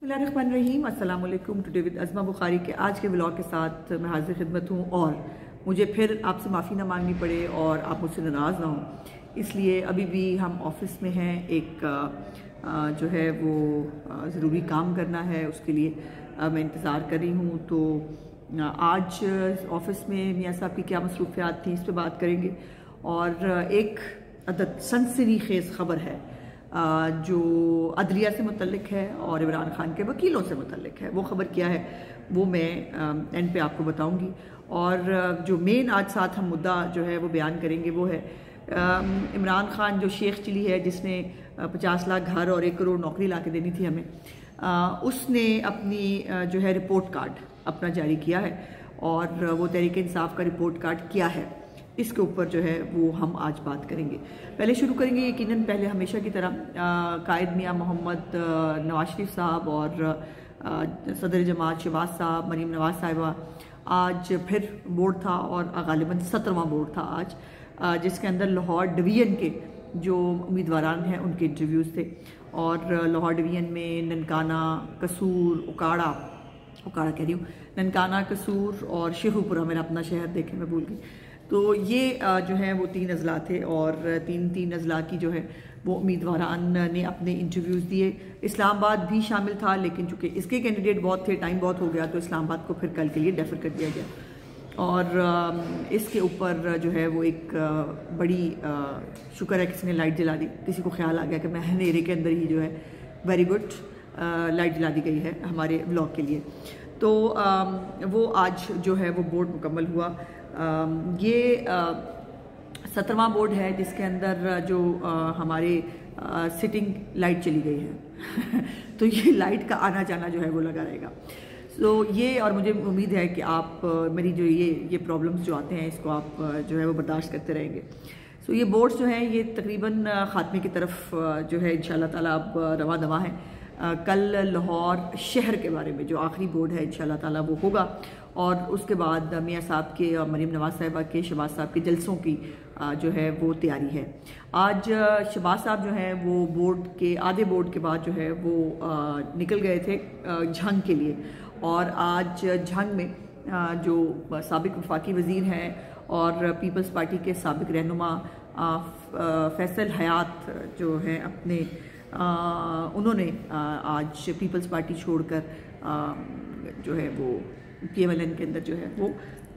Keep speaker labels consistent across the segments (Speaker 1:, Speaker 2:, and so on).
Speaker 1: बिस्मिल्लाहिर्रहमानिर्रहीम। अस्सलाम वालेकुम। टुडे विद अज़मा बुखारी के आज के व्लॉग के साथ मैं हाजिर खिदमत हूँ और मुझे फिर आपसे माफ़ी ना मांगनी पड़े और आप मुझसे नाराज़ ना हों, इसलिए अभी भी हम ऑफ़िस में हैं। एक जो है वो ज़रूरी काम करना है, उसके लिए मैं इंतज़ार कर रही हूँ। तो आज ऑफ़िस में मियाँ साहब की क्या मसरूफ़ियात थी, इस पर बात करेंगे। और एक अदद सनसनीखेज़ ख़बर है जो अदलिया से मुतल्लिक है और इमरान खान के वकीलों से मुतल्लिक है। वो ख़बर क्या है वो मैं एंड पे आपको बताऊंगी। और जो मेन आज साथ हम मुद्दा जो है वो बयान करेंगे वो है इमरान खान जो शेख चिली है, जिसने 50 लाख घर और 1 करोड़ नौकरी ला के देनी थी हमें, उसने अपनी जो है रिपोर्ट कार्ड अपना जारी किया है। और वो तहरीक इंसाफ का रिपोर्ट कार्ड क्या है, इसके ऊपर जो है वो हम आज बात करेंगे। पहले शुरू करेंगे यकीनन पहले हमेशा की तरह कायद मियाँ मोहम्मद नवाज शरीफ साहब और सदर जमात शहबाज साहब, मरीम नवाज साहिबा। आज फिर बोर्ड था और गालिबन 17वां बोर्ड था आज, जिसके अंदर लाहौर डिवीज़न के जो उम्मीदवारान हैं उनके इंटरव्यूज़ थे। और लाहौर डिवीज़न में ननकाना, कसूर, उकाड़ा कह रही हूँ, ननकाना, कसूर और शेखुपुरा, मेरा अपना शहर देखे मैं भूल गई। तो ये जो है वो 3 अजला थे और तीन अजला की जो है वो उम्मीदवारान ने अपने इंटरव्यूज़ दिए। इस्लामाबाद भी शामिल था, लेकिन चूँकि इसके कैंडिडेट बहुत थे, टाइम बहुत हो गया, तो इस्लामाबाद को फिर कल के लिए डेफर कर दिया गया। और इसके ऊपर जो है वो एक बड़ी शुक्र है किसी ने लाइट जला दी, किसी को ख्याल आ गया कि मैं अंधेरे के अंदर ही जो है वेरी गुड लाइट जला दी गई है हमारे ब्लॉग के लिए। तो वो आज जो है वो बोर्ड मुकम्मल हुआ। ये 17वां बोर्ड है जिसके अंदर जो हमारे सिटिंग लाइट चली गई है तो ये लाइट का आना जाना जो है वो लगा रहेगा। तो ये और मुझे उम्मीद है कि आप मेरी जो ये प्रॉब्लम्स जो आते हैं इसको आप जो है वो बर्दाश्त करते रहेंगे। सो ये बोर्ड्स जो हैं ये तकरीबन खात्मे की तरफ जो है इंशाल्लाह ताला अब रवा दवा है। कल लाहौर शहर के बारे में जो आखिरी बोर्ड है इंशाल्लाह ताला वो होगा। और उसके बाद मियाँ साहब के और मरीम नवाज साहिबा के, शहबाज साहब के जलसों की जो है वो तैयारी है। आज शहबाज साहब जो हैं वो बोर्ड के आधे बोर्ड के बाद जो है वो निकल गए थे झंग के लिए। और आज झंग में जो साबिक वफाकी वज़ीर हैं और पीपल्स पार्टी के साबिक रहनुमा फैसल हयात जो हैं अपने उन्होंने आज पीपल्स पार्टी छोड़कर जो है वो PMLN के अंदर जो है वो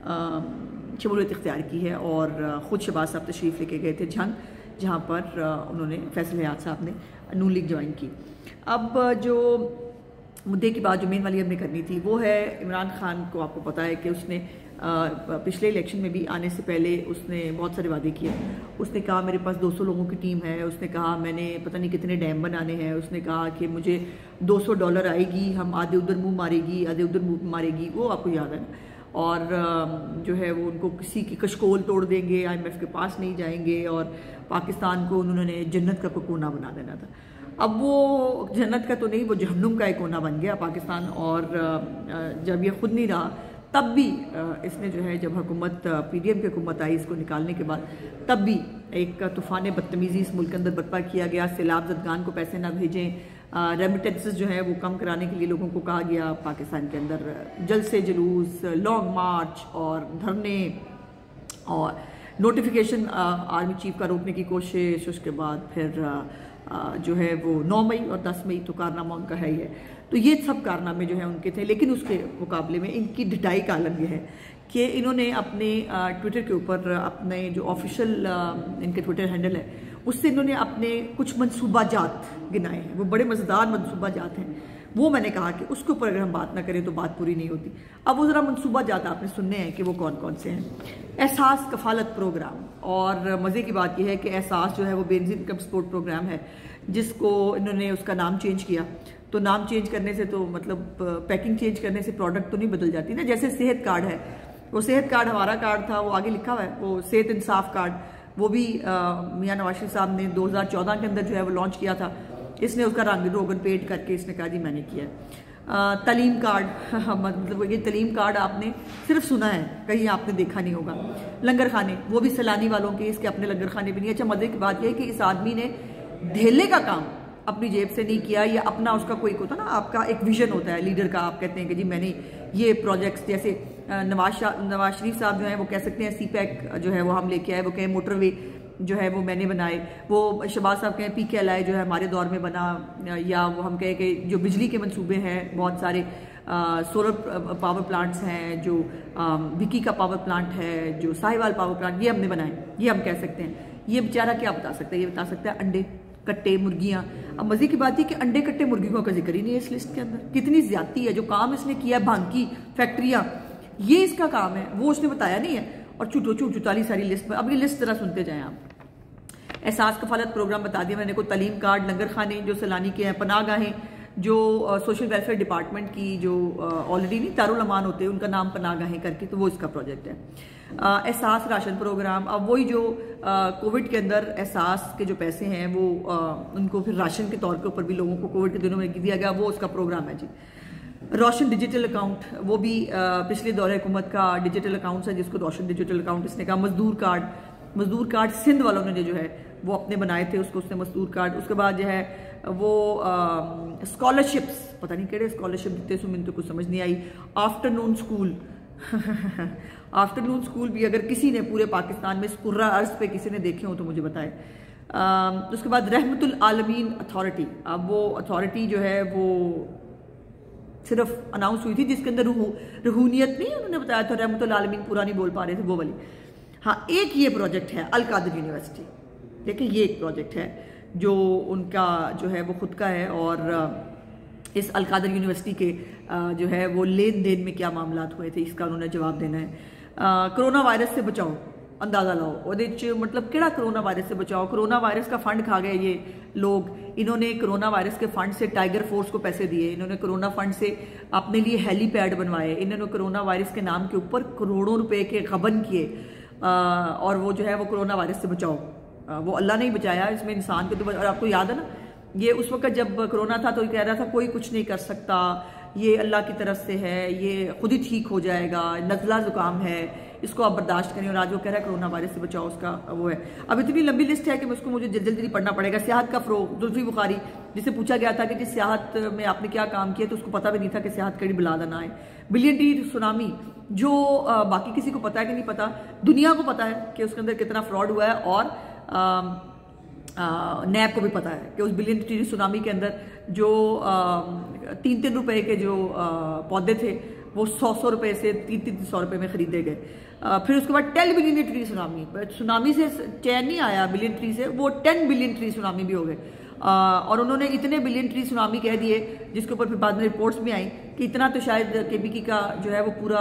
Speaker 1: शमूलियत इख्तियार की है। और ख़ुद शहबाज साहब तशरीफ़ लेके गए थे झंग, जहाँ पर उन्होंने फैसल हयात साहब ने नून लीग ज्वाइन की। अब जो मुद्दे की बात जो मेन वाली हमने करनी थी वो है इमरान खान को। आपको पता है कि उसने पिछले इलेक्शन में भी आने से पहले उसने बहुत सारे वादे किए। उसने कहा मेरे पास 200 लोगों की टीम है, उसने कहा मैंने पता नहीं कितने डैम बनाने हैं, उसने कहा कि मुझे $200 आएगी, हम आधे उधर मुंह मारेगी, आधे उधर मुंह मारेगी, वो आपको याद है ना। और जो है वो उनको किसी की कशकोल तोड़ देंगे, IMF के पास नहीं जाएंगे और पाकिस्तान को उन्होंने जन्नत का कोना बना देना था। अब वो जन्नत का तो नहीं, वो जहन्नुम का एक कोना बन गया पाकिस्तान। और जब ये खुद नहीं रहा तब भी इसने जो है, जब हुकूमत PDM की हुकूमत आई इसको निकालने के बाद, तब भी एक तूफ़ान बदतमीज़ी इस मुल्क के अंदर बर्पा किया गया। सैलाब ज़दगान को पैसे ना भेजें, रेमिटेंसेस जो है वो कम कराने के लिए लोगों को कहा गया। पाकिस्तान के अंदर जलसे जुलूस, लॉन्ग मार्च और धरने और नोटिफिकेशन आर्मी चीफ का रोकने की कोशिश। उसके बाद फिर जो है वो 9 मई और 10 मई तो कारनामा उनका है ही है। तो ये सब कारनामे जो हैं उनके थे, लेकिन उसके मुकाबले में इनकी ढिठाई का आलम यह है कि इन्होंने अपने ट्विटर के ऊपर अपने जो ऑफिशियल इनके ट्विटर हैंडल है उससे इन्होंने अपने कुछ मनसूबाजात गिनाए हैं। वो बड़े मज़ेदार मनसूबाजात हैं। वो मैंने कहा कि उसके ऊपर अगर हम बात ना करें तो बात पूरी नहीं होती। अब वो ज़रा मनसूबाजात आपने सुनने हैं कि वो कौन कौन से हैं। एहसास कफ़ालत प्रोग्राम, और मज़े की बात यह है कि एहसास जो है वो बेनज़ीर इनकम सपोर्ट प्रोग्राम है, जिसको इन्होंने उसका नाम चेंज किया। तो नाम चेंज करने से तो मतलब पैकिंग चेंज करने से प्रोडक्ट तो नहीं बदल जाती ना। जैसे सेहत कार्ड है, वो सेहत कार्ड हमारा कार्ड था, वो आगे लिखा हुआ है वो सेहत इंसाफ कार्ड, वो भी मियाँ नवाज शरीफ साहब ने 2014 के अंदर जो है वो लॉन्च किया था। इसने उसका रंग रोगन पेंट करके इसने कहा जी मैंने किया है। तलीम कार्ड मतलब ये तलीम कार्ड आपने सिर्फ सुना है, कहीं आपने देखा नहीं होगा। लंगर खाने, वो भी सैलानी वालों के, इसके अपने लंगर खाने भी नहीं। अच्छा मजे की बात यह है कि इस आदमी ने धेले का काम अपनी जेब से नहीं किया, या अपना उसका कोई होता ना, आपका एक विजन होता है लीडर का, आप कहते हैं कि जी मैंने ये प्रोजेक्ट्स, जैसे नवाज शरीफ साहब जो है वो कह सकते हैं CPEC जो है वो हम लेके आए, वो कहें मोटरवे जो है वो मैंने बनाए, वो शहबाज साहब कहें PKLI जो है हमारे दौर में बना, या वो हम कहें कि जो बिजली के मंसूबे हैं बहुत सारे, सोलर पावर प्लांट्स हैं, जो विकी का पावर प्लांट है, जो साहिवाल पावर प्लांट, ये हमने बनाए, ये हम कह सकते हैं। ये बेचारा क्या बता सकता है? ये बता सकता है अंडे कट्टे मुर्गियां। अब मजे की बात है कि अंडे कट्टे मुर्गियों का जिक्र ही नहीं है इस लिस्ट के अंदर। कितनी ज्यादती है, जो काम इसने किया भांग की फैक्ट्रियां, ये इसका काम है, वो उसने बताया नहीं है। और चुटाली सारी लिस्ट में। अब ये लिस्ट जरा सुनते जाएं आप। एहसास कफालत प्रोग्राम बता दिया मैंने को, तलीम कार्ड, लंगर खाने जो सैलानी के हैं, पनाहगाहें जो सोशल वेलफेयर डिपार्टमेंट की जो ऑलरेडी नहीं दारुल अमान होते हैं उनका नाम पनाहगाहें करके, तो वो इसका प्रोजेक्ट है। एहसास राशन प्रोग्राम, अब वही जो कोविड के अंदर एहसास के जो पैसे हैं वो उनको फिर राशन के तौर के ऊपर भी लोगों को कोविड के दिनों में दिया गया, वो उसका प्रोग्राम है जी। रोशन डिजिटल अकाउंट, वो भी पिछले दौरे हुकूमत का डिजिटल अकाउंट है जिसको रोशन डिजिटल अकाउंट इसने कहा। मजदूर कार्ड सिंध वालों ने जो है वो अपने बनाए थे, उसको उसने मजदूर कार्ड। उसके बाद जो है वो स्कॉलरशिप्स, पता नहीं केड़े स्कॉलरशिप देते सो, मैंने तो कुछ समझ नहीं आई। आफ्टरनून स्कूल आफ्टरनून स्कूल भी अगर किसी ने पूरे पाकिस्तान में कुर्रा अर्ज पे किसी ने देखे हो तो मुझे बताए। उसके बाद रहमतुल आलमीन अथॉरिटी, अब वो अथॉरिटी जो है वो सिर्फ अनाउंस हुई थी, जिसके अंदर रूहनियत नहीं उन्होंने बताया था, रहमतुल आलमीन पूरा नहीं बोल पा रहे थे वो वाली। हाँ, एक ये प्रोजेक्ट है अल कादिर यूनिवर्सिटी, देखिए ये एक प्रोजेक्ट है जो उनका जो है वो खुद का है, और इस अल कादिर यूनिवर्सिटी के जो है वो लेन देन में क्या मामलात हुए थे इसका उन्होंने जवाब देना है। कोरोना वायरस से बचाओ, अंदाजा लाओ ਉਹਦੇ ਚ मतलब केड़ा कोरोना वायरस से बचाओ। कोरोना वायरस का फंड खा गए ये लोग, इन्होंने कोरोना वायरस के फंड से टाइगर फोर्स को पैसे दिए, इन्होंने कोरोना फंड से अपने लिए हेलीपैड बनवाए, इन्होंने कोरोना वायरस के नाम के ऊपर करोड़ों रुपए के गबन किए, और वो जो है वो कोरोना वायरस से बचाओ। वो अल्लाह ने ही बचाया, इसमें इंसान के तो। और आपको याद है ना, ये उस वक्त जब कोरोना था तो कह रहा था कोई कुछ नहीं कर सकता, ये अल्लाह की तरफ से है, ये खुद ही ठीक हो जाएगा, नज़ला जुकाम है, इसको आप बर्दाश्त करें। और आज वो कह रहा है कोरोना वायरस से बचाओ, उसका वो है। अब इतनी लंबी लिस्ट है कि उसको मुझे जल्दी जल्दी पढ़ना पड़ेगा। सियाहत का फ़रोग, जुल्फी बुखारी, जिसे पूछा गया था कि जिस सियाहत में आपने क्या काम किया, तो उसको पता भी नहीं था कि सियाहत कड़ी बिलादा ना है। बिलियन ट्री सुनामी, जो बाकी किसी को पता है कि नहीं पता, दुनिया को पता है कि उसके अंदर कितना फ्रॉड हुआ है, और नैब को भी पता है कि उस बिलियन ट्री सुनामी के अंदर जो 3-3 रुपए के जो पौधे थे वो 100 रुपए से 300 रुपए में खरीदे गए। फिर उसके बाद 10 बिलियन ट्री सुनामी से चैन नहीं आया, बिलियन ट्री से वो 10 बिलियन ट्री सुनामी भी हो गए। और उन्होंने इतने बिलियन ट्री सुनामी कह दिए, जिसके ऊपर फिर बाद में रिपोर्ट्स भी आई कि इतना तो शायद KBK का जो है वो पूरा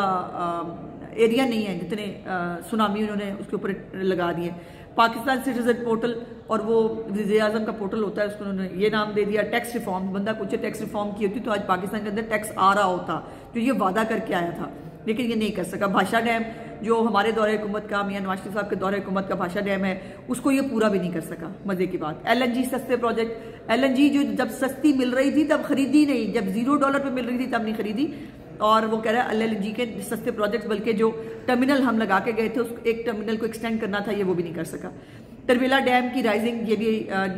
Speaker 1: एरिया नहीं है जितने सुनामी उन्होंने उसके ऊपर लगा दिए। पाकिस्तान सिटीजन पोर्टल, और वो वज़ीर आज़म का पोर्टल होता है, उसको उन्होंने ये नाम दे दिया। टैक्स रिफॉर्म, बंदा पूछे टैक्स रिफॉर्म की होती तो आज पाकिस्तान के अंदर टैक्स आ रहा होता, जो ये वादा करके आया था, लेकिन ये नहीं कर सका। भाषा डैम, जो हमारे दौरे हुकूमत का, मियां नवाज शरीफ साहब के दौरे हुकूमत का भाषा डैम है, उसको ये पूरा भी नहीं कर सका। मजे की बात, LNG सस्ते प्रोजेक्ट, LNG जो जब सस्ती मिल रही थी तब खरीदी नहीं, जब $0 पे मिल रही थी तब नहीं खरीदी। और वो कह रहा है LNG के सस्ते प्रोजेक्ट्स, बल्कि जो टर्मिनल हम लगा के गए थे उस एक टर्मिनल को एक्सटेंड करना था, ये वो भी नहीं कर सका। तरबेला डैम की राइजिंग, ये भी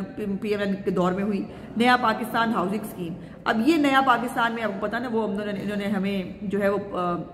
Speaker 1: PM के दौर में हुई। नया पाकिस्तान हाउसिंग स्कीम, अब ये नया पाकिस्तान में आपको पता ना, वो इन्होंने हमें जो है वो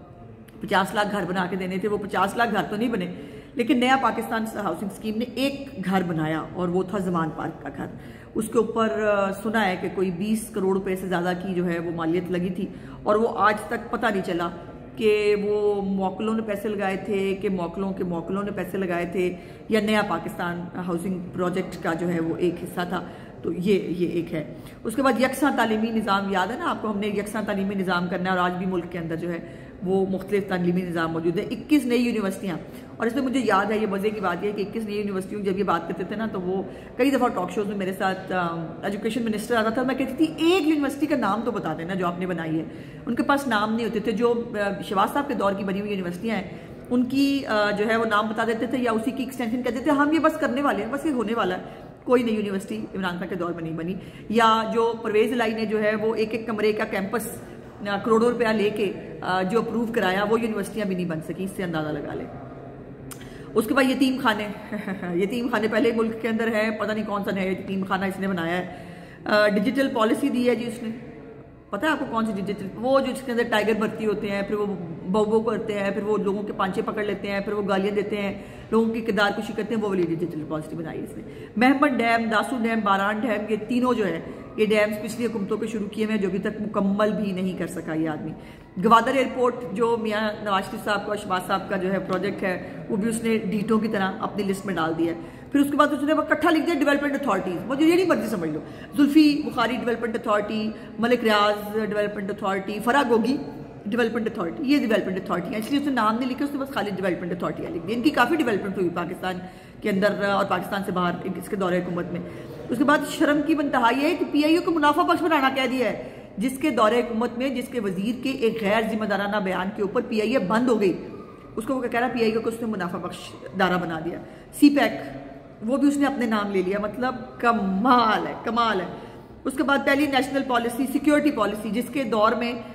Speaker 1: 50 लाख घर बना के देने थे। वो 50 लाख घर तो नहीं बने, लेकिन नया पाकिस्तान हाउसिंग स्कीम ने एक घर बनाया, और वो था जमान पार्क का घर। उसके ऊपर सुना है कि कोई 20 करोड़ रुपए से ज़्यादा की जो है वो मालियत लगी थी, और वो आज तक पता नहीं चला कि वो मौकलों ने पैसे लगाए थे कि मौकलों ने पैसे लगाए थे, या नया पाकिस्तान हाउसिंग प्रोजेक्ट का जो है वो एक हिस्सा था। तो ये एक है। उसके बाद यकसा तालीमी निज़ाम, याद है ना आपको, हमने यकसा तालीमी निज़ाम करना है, और आज भी मुल्क के अंदर जो है वो मुख्तलिफ तालीमी निज़ाम मौजूद है। 21 नई यूनिवर्सिटियाँ, और इसमें मुझे याद है, ये मज़े की बात है कि 21 नई यूनिवर्सिटियों जब ये बात करते थे ना, तो वो कई दफ़ा टॉक शोज में मेरे साथ एजुकेशन मिनिस्टर आता था, मैं कहती थी एक यूनिवर्सिटी का नाम तो बता देना जो आपने बनाई है। उनके पास नाम नहीं होते थे। जो शहबाज साहब के दौर की बनी हुई यूनिवर्सिटियाँ हैं, उनकी जो है वो नाम बता देते थे, या उसी की एक्सटेंशन कहते थे, हम ये बस करने वाले हैं, बस ये होने वाला है। कोई नई यूनिवर्सिटी इमरान खान के दौर में नहीं बनी। या जो परवेज लाई ने जो है वो एक कमरे का कैंपस करोड़ों रुपया लेके जो अप्रूव कराया, वो यूनिवर्सिटियां भी नहीं बन सकी, इससे अंदाजा लगा ले। उसके बाद यतीम खाने यतीम खाने पहले मुल्क के अंदर है, पता नहीं कौन सा नया यतीम खाना इसने बनाया है। डिजिटल पॉलिसी दी है जी उसने, पता है आपको कौन सी डिजिटल, वो जो जिसके अंदर टाइगर भर्ती होते हैं, फिर वो बो करते हैं, फिर वो लोगों के पांचे पकड़ लेते हैं, फिर वो गालियां देते हैं, लोगों की किरदार कुशी करते हैं, वो वाली डिजिटल पॉलिसी बनाई है इसने। Mohmand dam, Dasu dam, Baran dam, ये तीनों जो है ये डैम्स पिछली हुकूमतों के शुरू किए हुए हैं, जो अभी तक मुकम्मल भी नहीं कर सका ये आदमी। गवादर एयरपोर्ट जो मियाँ नवाज शरीफ साहब का, शहबाज साहब का जो है प्रोजेक्ट है, वो भी उसने डीटों की तरह अपनी लिस्ट में डाल दिया है। फिर उसके बाद उसने वो इकट्ठा लिख दिया डेवलपमेंट अथॉरिटीज, मुझे ये नहीं मर्जी समझ लो, Zulfi Bukhari development authority, Malik Riaz development authority, फरागोगी डेवलपमेंट अथॉरिटी, ये डेवलपमेंट अथॉरिटी है, इसलिए उसने नाम नहीं लिखे, उसने बस खाली डेवलपमेंट अथॉरिटी लिख दी। इनकी काफ़ी डेवलपमेंट हुई पाकिस्तान के अंदर और पाकिस्तान से बाहर इसके दौरे हुकूमत में। उसके बाद शर्म की बनतहा ये है कि PIO को मुनाफा बख्श बनाना कह दिया है, जिसके दौरे हुकूमत में जिसके वजीर के एक गैर जिम्मेदाराना बयान के ऊपर PIO बंद हो गई, उसको वो कह रहा PIO को उसने मुनाफा बख्श दारा बना दिया। CPEC वो भी उसने अपने नाम ले लिया, मतलब कमाल है, कमाल है। उसके बाद पहली नेशनल पॉलिसी सिक्योरिटी पॉलिसी, जिसके दौर में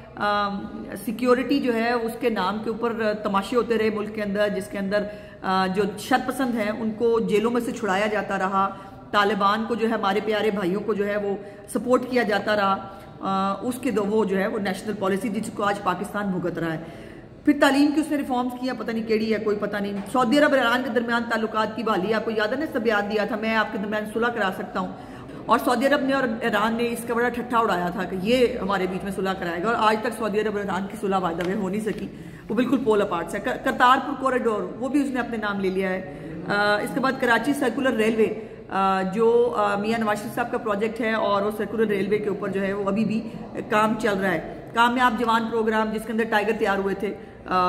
Speaker 1: सिक्योरिटी जो है उसके नाम के ऊपर तमाशे होते रहे मुल्क के अंदर, जिसके अंदर जो शरपसंद हैं उनको जेलों में से छुड़ाया जाता रहा, तालिबान को जो है हमारे प्यारे भाइयों को जो है वो सपोर्ट किया जाता रहा, उसके दो वो जो है वो नेशनल पॉलिसी जिसको आज पाकिस्तान भुगत रहा है। फिर तालीम की उसने रिफॉर्म्स किया, पता नहीं केड़ी है, कोई पता नहीं। सऊदी अरब और ईरान के दरमियान ताल्लुकात की बहाली, आपको याद है ना, सब बयान दिया था मैं आपके दरमियान सुलह करा सकता हूँ, और सऊदी अरब ने और ईरान ने इसका बड़ा ठट्ठा उड़ाया था कि ये हमारे बीच में सुलह कराएगा, और आज तक सऊदी अरब और ईरान की सुलह बाय द वे हो नहीं सकी, वो बिल्कुल पोल अपार्ट है। करतारपुर कॉरिडोर वो भी उसने अपने नाम ले लिया है। इसके बाद कराची सर्कुलर रेलवे जो मियाँ नवाज शरीफ साहब का प्रोजेक्ट है, और वो सर्कुलर रेलवे के ऊपर जो है वो अभी भी काम चल रहा है। कामयाब जवान प्रोग्राम जिसके अंदर टाइगर तैयार हुए थे,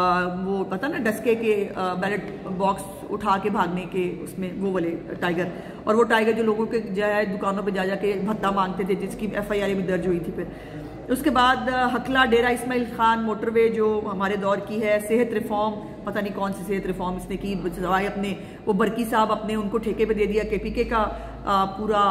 Speaker 1: वो पता ना डस्के के बैलेट बॉक्स उठा के भागने के, उसमें वो वाले टाइगर, और वो टाइगर जो लोगों के जो है दुकानों पे जा जाके भत्ता मांगते थे, जिसकी FIR में दर्ज हुई थी। फिर उसके बाद हकला डेरा इस्माइल खान मोटरवे जो हमारे दौर की है। सेहत रिफॉर्म, पता नहीं कौन सी सेहत रिफॉर्म इसने की, सवाए अपने वो बरकी साहब अपने उनको ठेके पे दे दिया, KPK का पूरा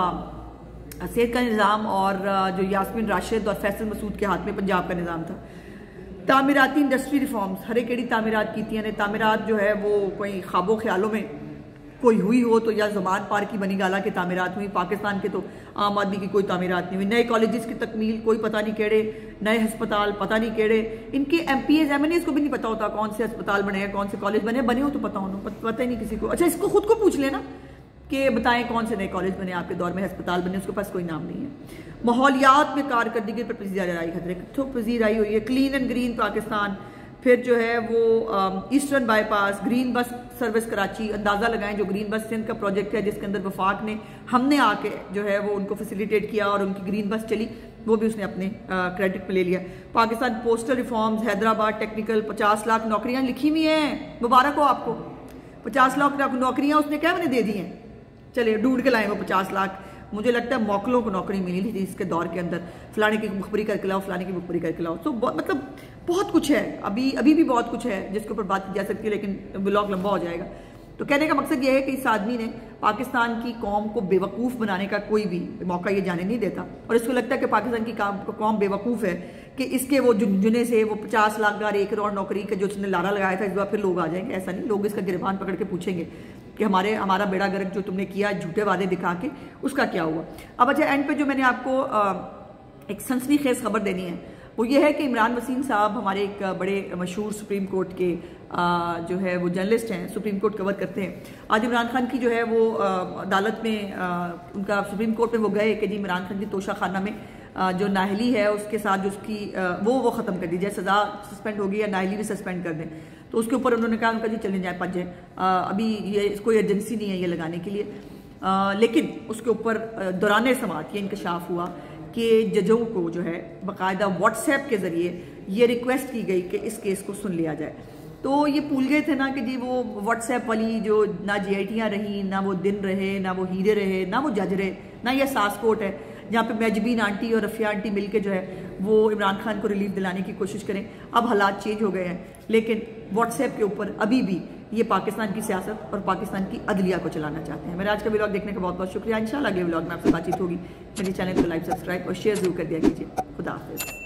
Speaker 1: सेहत का निज़ाम, और जो यास्मीन राशिद और फैसल मसूद के हाथ में पंजाब का निज़ाम था। तामीराती इंडस्ट्री रिफॉर्म्स, हरे केड़ी तामीरात की ने, तामीरात जो है वो कोई ख्वाबों ख्यालों में कोई हुई हो तो, या ज़मान पार की बनी गाला की तामीरात हुई, पाकिस्तान के तो आम आदमी की कोई तामीरात नहीं हुई। नए कॉलेजेस की तकमील, कोई पता नहीं केड़े, नए हस्पताल पता नहीं केड़े, इनके MPs MNAs को भी नहीं पता होता कौन से अस्पताल बने हैं, कौन से कॉलेज बने हो तो पता हो, पता ही नहीं किसी को। अच्छा, इसको खुद को पूछ लेना कि बताएं कौन से नए कॉलेज बने आपके दौर में, अस्पताल बने, उसके पास कोई नाम नहीं है। माहौलियात में कारकर्दगी पर पजीराई खतरे, तो पजीराई हुई है। क्लीन एंड ग्रीन पाकिस्तान, फिर जो है वो eastern bypass, green bus service Karachi, अंदाज़ा लगाएं जो ग्रीन बस सिंध का प्रोजेक्ट है, जिसके अंदर वफाक ने हमने आके जो है वो उनको फैसिलिटेट किया और उनकी ग्रीन बस चली, वो भी उसने अपने क्रेडिट में ले लिया। Pakistan postal reforms, Hyderabad technical, 50 lakh नौकरियां लिखी हुई हैं, मुबारक हो आपको, 50 लाख नौकरियां उसने क्या मैंने दे दी हैं, चलिए ढूंढ के लाए वो 50 लाख। मुझे लगता है मौकलों को नौकरी मिली थी इसके दौर के अंदर, फलाने की मुखबरी करके लाओ, फलाने की मुखबरी करके लाओ, तो मतलब बहुत कुछ है, अभी भी बहुत कुछ है जिसके ऊपर बात की जा सकती है, लेकिन ब्लॉग लंबा हो जाएगा। तो कहने का मकसद यह है कि इस आदमी ने पाकिस्तान की कौम को बेवकूफ़ बनाने का कोई भी मौका ये जाने नहीं देता, और इसको लगता है कि पाकिस्तान की कौम बेवकूफ़ है कि इसके वो जुने से वो 50 लाख 1 करोड़ नौकरी का जो उसने लारा लगाया था, इस बार फिर लोग आ जाएंगे। ऐसा नहीं, लोग इसका गिरबान पकड़ के पूछेंगे कि हमारा बेड़ा गर्क जो तुमने किया झूठे वादे दिखा के, उसका क्या हुआ। अब अच्छा, एंड पे जो मैंने आपको एक सनसनीखेज खबर देनी है वो ये है कि इमरान वसीम साहब हमारे एक बड़े मशहूर सुप्रीम कोर्ट के जो है वो जर्नलिस्ट हैं, सुप्रीम कोर्ट कवर करते हैं। आज इमरान खान की जो है वो अदालत में उनका सुप्रीम कोर्ट में वो गए कि जी इमरान खान की तोशा खाना में जो नाहली है उसके साथ जो उसकी वो ख़त्म कर दी जाए, सज़ा सस्पेंड होगी या नाहली भी सस्पेंड कर दें। तो उसके ऊपर उन्होंने कहा उनका जी चले जाए पच जाए, अभी ये कोई एजेंसी नहीं है ये लगाने के लिए। लेकिन उसके ऊपर दौरान समाअत ये इंकशाफ हुआ कि जजों को जो है बाकायदा व्हाट्सएप के ज़रिए ये रिक्वेस्ट की गई कि इस केस को सुन लिया जाए। तो ये भूल गए थे ना कि जी वो व्हाट्सएप वाली जो ना GITयाँ रही, ना वो दिन रहे, ना वो हीरे रहे, ना वो जज रहे, ना ये सास कोर्ट है जहाँ पे मैजबीन आंटी और रफ़िया आंटी मिलके जो है वो इमरान खान को रिलीफ दिलाने की कोशिश करें। अब हालात चेंज हो गए हैं, लेकिन व्हाट्सएप के ऊपर अभी भी ये पाकिस्तान की सियासत और पाकिस्तान की अदलिया को चलाना चाहते हैं। मेरा आज का व्लॉग देखने का बहुत बहुत शुक्रिया। इंशाल्लाह अगले व्लॉग में आपसे बातचीत होगी। मेरे चैनल को लाइक, सब्सक्राइब और शेयर जरूर कर दिया कीजिए। खुदा हाफिज़।